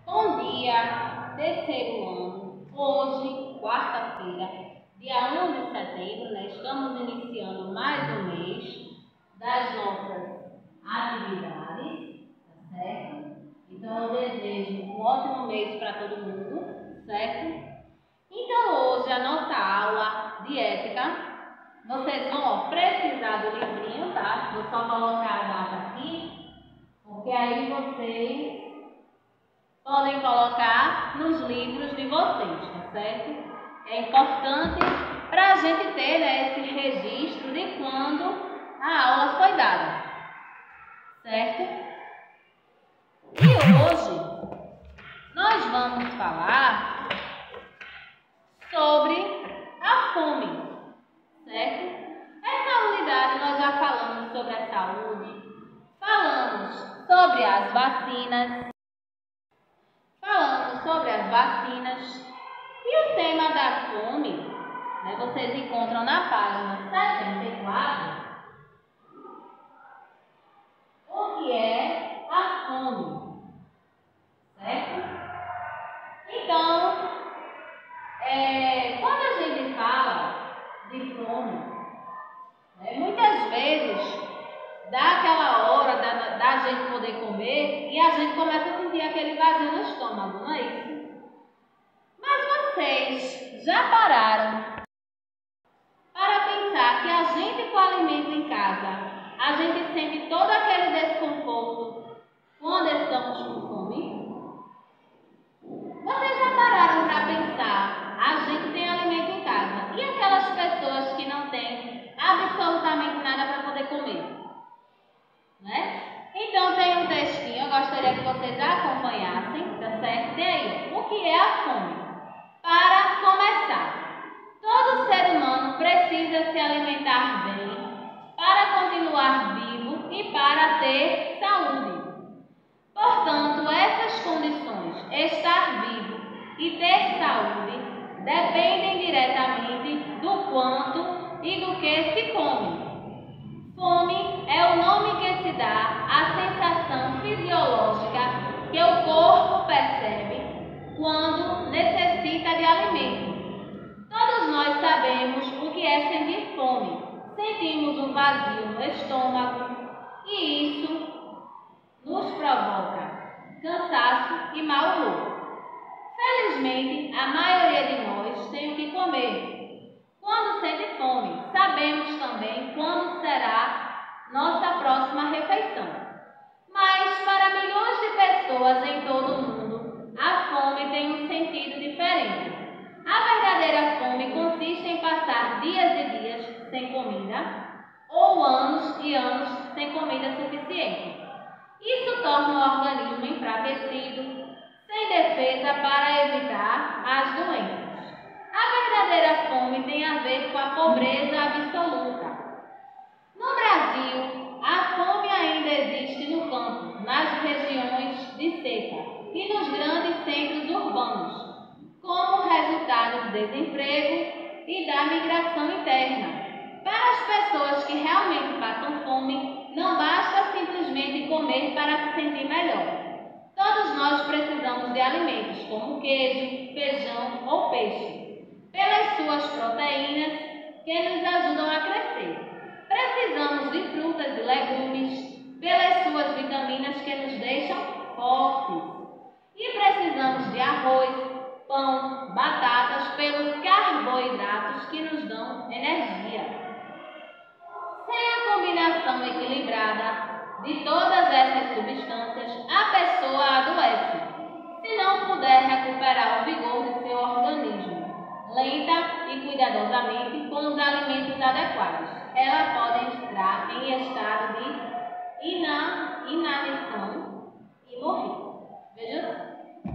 Bom dia, terceiro ano. Hoje, quarta-feira, dia 1 de setembro, estamos iniciando mais um mês das nossas atividades, tá certo? Então, eu desejo um ótimo mês para todo mundo, certo? Então, hoje, a nossa aula de ética, vocês vão precisar do livrinho, tá? Vou só colocar a data aqui, porque aí vocês podem colocar nos livros de vocês, tá certo? É importante para a gente ter esse registro de quando a aula foi dada, certo? E hoje nós vamos falar sobre a fome, certo? Essa unidade nós já falamos sobre a saúde, falamos sobre as vacinas, e o tema da fome, vocês encontram na página 74, o que é a fome, certo? Então, quando a gente fala de fome, muitas vezes dá aquela hora da gente poder comer e a gente começa a sentir aquele vazio no estômago, não é isso? Vocês já pararam para pensar que a gente com alimento em casa, a gente sente todo aquele desconforto quando estamos com fome? Vocês já pararam para pensar, a gente tem alimento em casa, e aquelas pessoas que não têm absolutamente nada para poder comer? Então tem um textinho, eu gostaria que vocês acompanhassem, tá certo? Tem aí, o que é a fome? Para começar, todo ser humano precisa se alimentar bem para continuar vivo e para ter saúde. Portanto, essas condições, estar vivo e ter saúde, dependem diretamente do quanto e do que se come. Fome é o nome que se dá à sensação fisiológica que o corpo percebe quando necessita de alimento. Todos nós sabemos o que é sentir fome. Sentimos um vazio no estômago e isso nos provoca cansaço e mau humor. Felizmente, a maioria de nós tem o que comer. Quando sente fome, sabemos também quando será nossa próxima refeição. Mas para milhões de pessoas em todo o mundo, a fome tem um sentido diferente. A verdadeira fome consiste em passar dias e dias sem comida ou anos e anos sem comida suficiente. Isso torna o organismo enfraquecido, sem defesa para evitar as doenças. A verdadeira fome tem a ver com a pobreza absoluta. No Brasil, a fome ainda existe no campo, nas regiões de seca e nos grandes centros urbanos, como resultado do desemprego e da migração interna. Para as pessoas que realmente passam fome, não basta simplesmente comer para se sentir melhor. Todos nós precisamos de alimentos como queijo, feijão ou peixe, pelas suas proteínas que nos ajudam a crescer. Precisamos de frutas e legumes, pelas suas vitaminas que nos deixam fortes. E precisamos de arroz, pão, batatas, pelos carboidratos que nos dão energia. Sem a combinação equilibrada de todas essas substâncias, a pessoa adoece, se não puder recuperar o vigor de seu organismo. Lenta e cuidadosamente com os alimentos adequados, ela pode entrar em estado de inanição e morrer. Veja,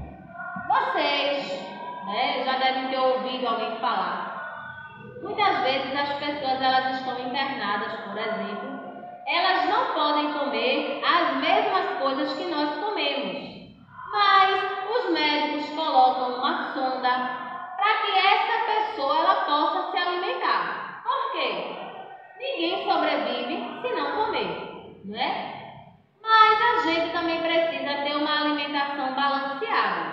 vocês já devem ter ouvido alguém falar. Muitas vezes as pessoas elas estão internadas, por exemplo, elas não podem comer as mesmas coisas que nós comemos, mas os médicos colocam uma sonda para que essa pessoa ela possa se alimentar. Por quê? Ninguém sobrevive se não comer, não é? Mas a gente também precisa ter uma alimentação balanceada.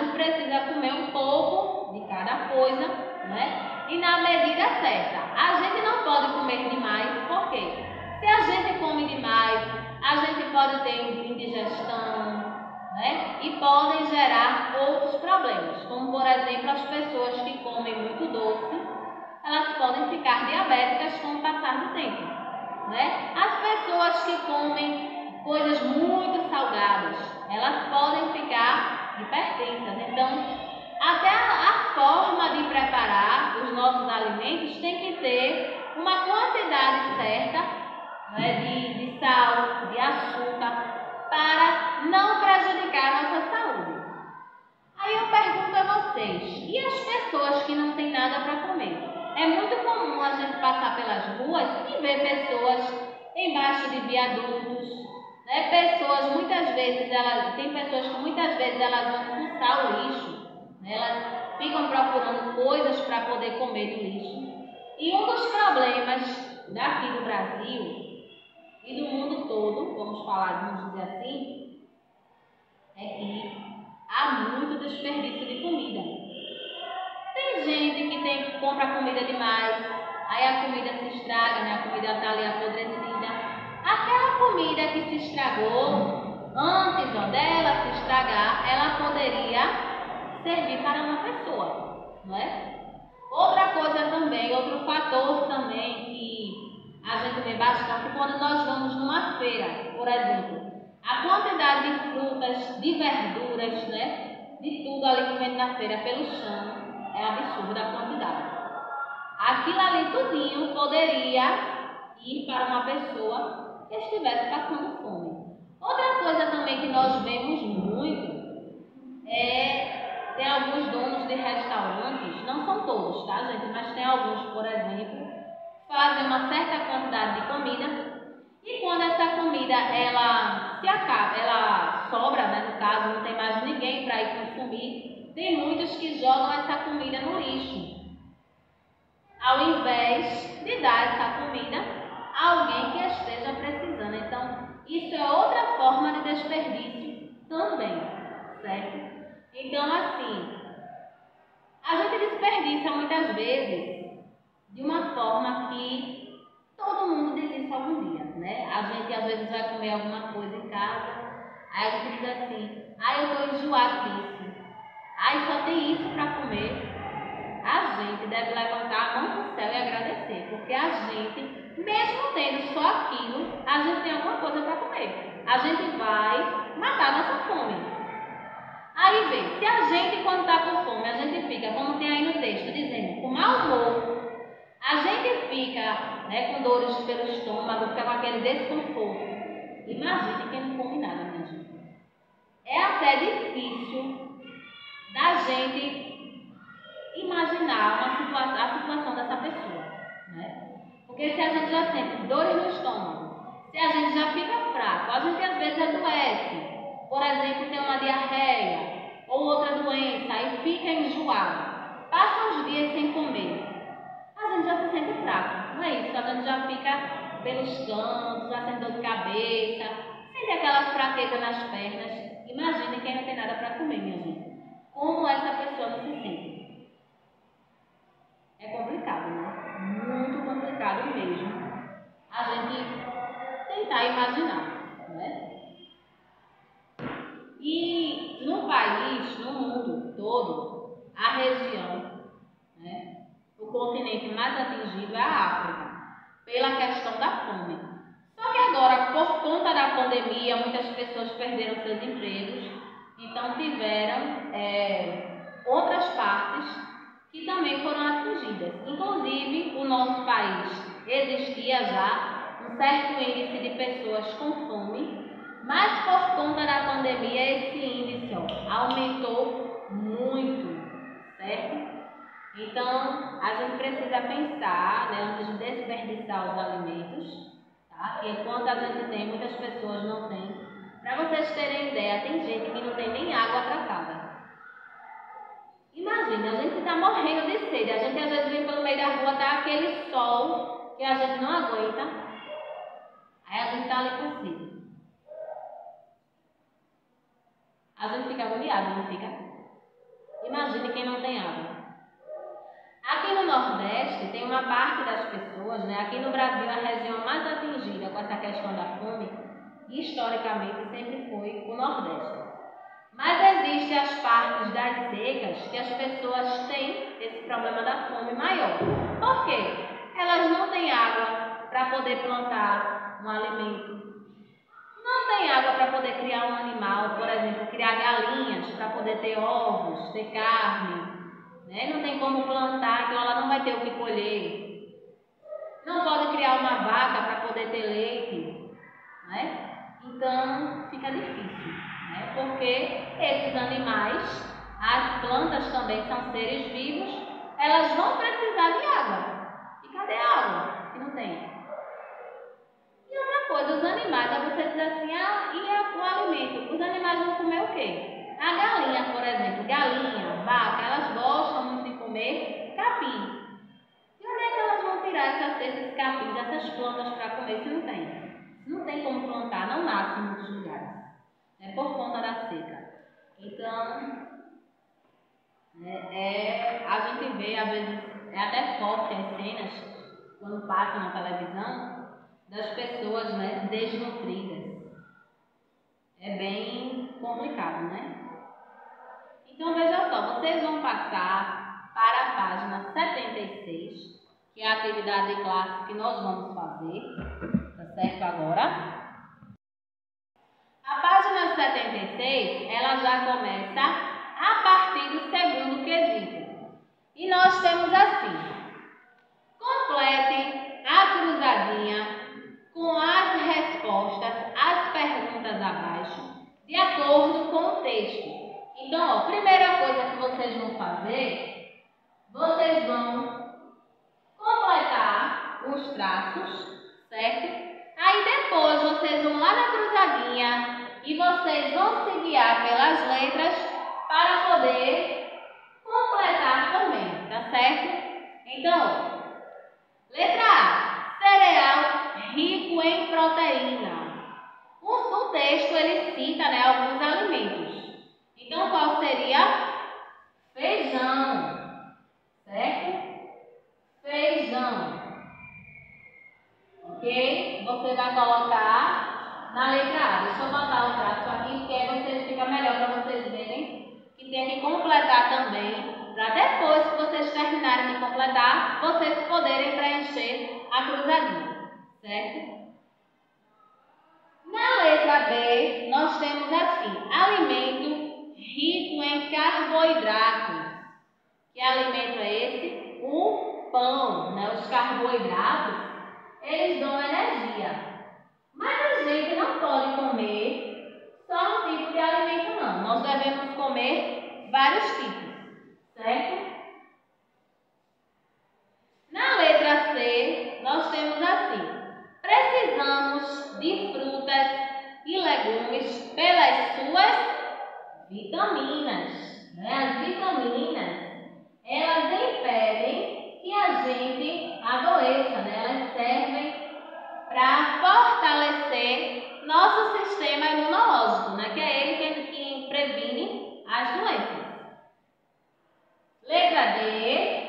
gente precisa comer um pouco de cada coisa, né? E na medida certa. A gente não pode comer demais, por quê? Se a gente come demais, a gente pode ter indigestão, né? E podem gerar outros problemas, como por exemplo as pessoas que comem muito doce, elas podem ficar diabéticas com o passar do tempo, né? As pessoas que comem coisas muito salgadas, elas podem ficar hipertensas. Então, até a forma de preparar os nossos alimentos tem que ter uma quantidade certa, né, de sal, de açúcar, para não prejudicar a nossa saúde. Aí eu pergunto a vocês, e as pessoas que não têm nada para comer? É muito comum a gente passar pelas ruas e ver pessoas embaixo de viadutos, né? Pessoas, muitas vezes, tem pessoas que muitas vezes elas vão fuçar o lixo, né? Elas ficam procurando coisas para poder comer do lixo. E um dos problemas daqui do Brasil e do mundo todo, vamos dizer assim, é que há muito desperdício de comida. Tem gente que compra comida demais, aí a comida se estraga, né? A comida está ali apodrecida. Aquela comida que se estragou, antes dela se estragar, ela poderia servir para uma pessoa, não é? Outra coisa também, outro fator também que a gente vê bastante quando nós vamos numa feira, por exemplo, a quantidade de frutas, de verduras, né, de tudo ali que vem na feira pelo chão, é absurda a quantidade. Aquilo ali tudinho poderia ir para uma pessoa que estivesse passando fome. Outra coisa também que nós vemos muito tem alguns donos de restaurantes, não são todos, tá, gente? Mas tem alguns, por exemplo, fazem uma certa quantidade de comida e quando essa comida ela se acaba, ela sobra, né, no caso, não tem mais ninguém para ir consumir, tem muitos que jogam essa comida no lixo, ao invés de dar essa comida a alguém que esteja precisando. Então, isso é outra forma de desperdício também, certo? Então, assim, a gente desperdiça muitas vezes de uma forma que todo mundo diz isso algum dia, né? A gente às vezes vai comer alguma coisa em casa, aí a gente diz assim, eu estou enjoado disso, só tem isso para comer. A gente deve levantar a mão para o céu e agradecer, porque a gente, mesmo tendo só aquilo, a gente tem alguma coisa para comer. A gente vai matar a nossa fome. Aí vê, se a gente quando está com fome, a gente fica, como tem aí no texto, dizendo, com mau humor, a gente fica, né, com dores pelo estômago, fica com aquele desconforto. Imagine quem não come nada, minha gente. É até difícil da gente imaginar a situação dessa pessoa, né? Porque se a gente já sente dores no estômago, se a gente já fica fraco, a gente às vezes adoece, por exemplo, tem uma diarreia ou outra doença e fica enjoado, passa uns dias sem comer, a gente já se sente fraco, não é isso? A gente já fica pelos cantos, já sente dor de cabeça, sente aquelas fraquezas nas pernas. Imagine quem não tem nada para comer, minha gente. Como essa pessoa não se sente? É complicado, né? Muito complicado mesmo a gente tentar imaginar, né? E no país, no mundo todo, a região, né, o continente mais atingido é a África, pela questão da fome. Só que agora, por conta da pandemia, muitas pessoas perderam seus empregos, então tiveram outras partes que também foram atingidas. Inclusive, o nosso país existia já um certo índice de pessoas com fome, mas por conta da pandemia esse índice aumentou muito, certo? Então, a gente precisa pensar, né, antes de desperdiçar os alimentos, tá? Que enquanto a gente tem, muitas pessoas não têm. Para vocês terem ideia, tem gente que não tem nem água tratada. Imagina, a gente está morrendo de sede, a gente às vezes vem pelo meio da rua, dá aquele sol que a gente não aguenta, aí a gente está ali com sede. A gente fica agoniado, não fica? Nordeste tem uma parte das pessoas, né? Aqui no Brasil a região mais atingida com essa questão da fome, historicamente sempre foi o Nordeste. Mas existem as partes das secas que as pessoas têm esse problema da fome maior. Por quê? Elas não têm água para poder plantar um alimento. Não tem água para poder criar um animal, por exemplo, criar galinhas para poder ter ovos, ter carne. Né? Não tem como plantar, então ela não vai ter o que colher. Não pode criar uma vaca para poder ter leite. Né? Então fica difícil, né? Porque esses animais, as plantas também são seres vivos, elas vão precisar de água. E cadê a água? Que não tem. E outra coisa, os animais, aí você diz assim, e o alimento? Os animais vão comer o quê? A galinha, por exemplo, galinha, vaca, elas gostam muito de comer capim. E onde é que elas vão tirar esses capins, essas plantas para comer se não tem? Não tem como plantar, não nasce em muitos lugares, né, por conta da seca. Então, a gente vê, às vezes, é até forte as cenas, quando passa na televisão, das pessoas, né, desnutridas. É bem complicado, né? Então, veja só, vocês vão passar para a página 76, que é a atividade de classe que nós vamos fazer, tá certo? Agora. A página 76, ela já começa a partir do segundo quesito. E nós temos assim: complete a cruzadinha com as respostas às perguntas abaixo, de acordo com o texto. Então, a primeira coisa que vocês vão fazer, vocês vão completar os traços, certo? Aí depois vocês vão lá na cruzadinha e vocês vão se guiar pelas letras para poder completar também, tá certo? Então, letra A, cereal rico em proteína. O texto ele cita, né, alguns alimentos. Então, qual seria? Feijão, certo? Feijão. Ok? Você vai colocar na letra A. Deixa eu botar o traço aqui, porque aí vocês fica melhor para vocês verem que tem que completar também, para depois que vocês terminarem de completar, vocês poderem preencher a cruzadinha, certo? Na letra B, nós temos assim, alimento rico em carboidratos. Que alimento é esse? O pão, né? Os carboidratos, eles dão energia. Mas a gente não pode comer só um tipo de alimento, não. Nós devemos comer vários tipos, certo? Na letra C, nós temos assim: precisamos de frutas e legumes pelas suas vitaminas. Né? As vitaminas, elas impedem que a gente adoeça, né? Elas servem para fortalecer nosso sistema imunológico, né? Que é ele que previne as doenças. Letra D.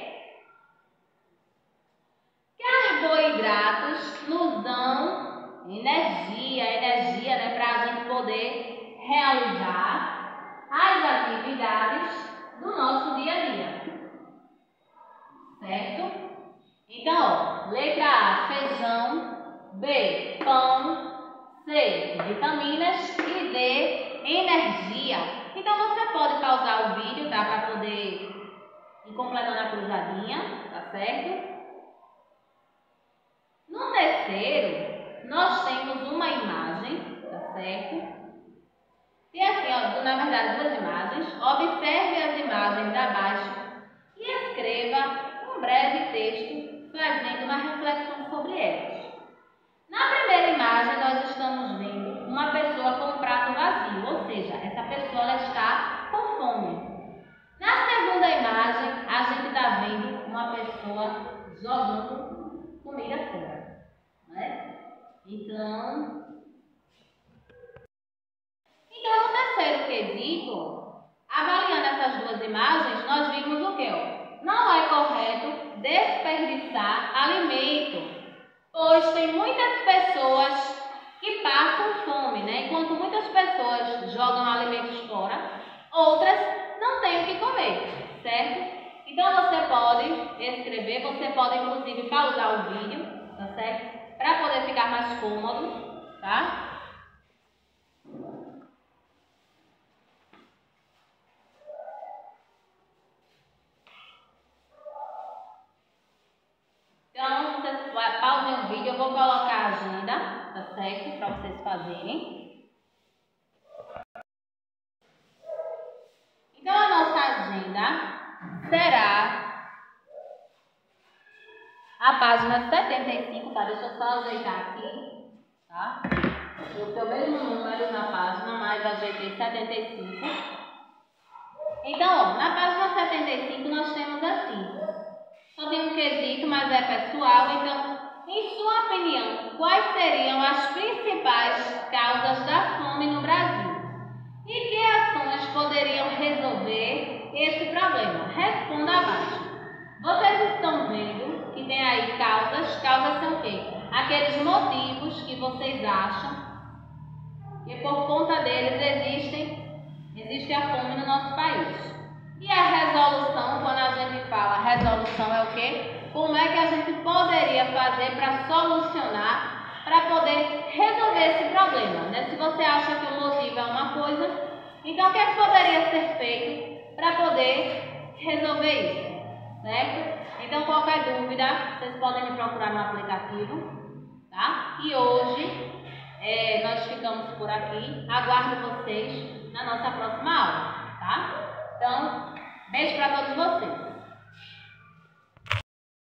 Carboidratos nos dão energia, né? Para a gente poder realizar as atividades do nosso dia a dia. Certo? Então, letra A, feijão. B, pão. C, vitaminas. E D, energia. Então, você pode pausar o vídeo, tá? Para poder ir completando a cruzadinha, tá certo? No terceiro, nós temos uma imagem, tá certo? Tem assim, ó, na verdade, duas imagens. Observe as imagens abaixo e escreva um breve texto fazendo uma reflexão sobre elas. Na primeira imagem, nós estamos vendo uma pessoa com um prato vazio, ou seja, essa pessoa ela está com fome. Na segunda imagem, a gente está vendo uma pessoa jogando comida fora, né? Então, no terceiro quesito, avaliando essas duas imagens, nós vimos o quê? não é correto desperdiçar alimento, pois tem muitas pessoas que passam fome, né? Enquanto muitas pessoas jogam alimentos fora, outras não têm o que comer, certo? Então você pode escrever, você pode inclusive pausar o vídeo, tá certo? Para poder ficar mais cômodo, tá? Então, vocês pausem o vídeo, eu vou colocar a agenda, tá certo? Para vocês fazerem. Então, a nossa agenda será a página 75, tá? Deixa eu só ajeitar aqui, tá? Eu tenho o mesmo número na página, mas ajeitei 75. Então, ó, na página 75 nós temos assim. Só tem um quesito, mas é pessoal. Então, em sua opinião, quais seriam as principais causas da fome no Brasil? E que ações poderiam resolver esse problema? Responda abaixo. Vocês estão vendo que tem aí causas. Causas são o quê? Aqueles motivos que vocês acham que por conta deles existe a fome no nosso país. E a resolução, quando a gente fala resolução, é o quê? Como é que a gente poderia fazer para solucionar, para poder resolver esse problema, né? Se você acha que o motivo é uma coisa, então o que é que poderia ser feito para poder resolver isso, certo? Então, qualquer dúvida, vocês podem me procurar no aplicativo, tá? E hoje nós ficamos por aqui. Aguardo vocês na nossa próxima aula, tá? Então, beijo para todos vocês.